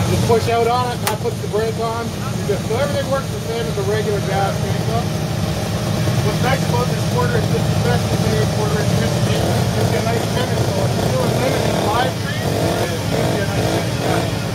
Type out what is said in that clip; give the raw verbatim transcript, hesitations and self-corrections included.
Just push out on it, that puts the brake on. You just, so everything works the same as a regular gas crank. What's nice about this quarter is this is best in the quarter. It's just gives you a nice finish. So if you're doing limited live trees, it gives you a nice finish.